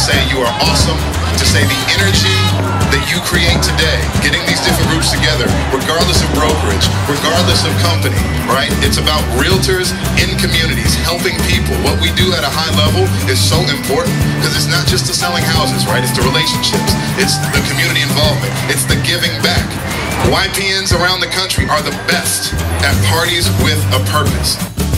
say you are awesome, to say the energy that you create today, getting these different groups together, regardless of brokerage, regardless of company, right? It's about realtors in communities, helping people. What we do at a high level is so important because it's not just the selling houses, right? It's the relationships, it's the community involvement, it's the giving back. YPNs around the country are the best at parties with a purpose.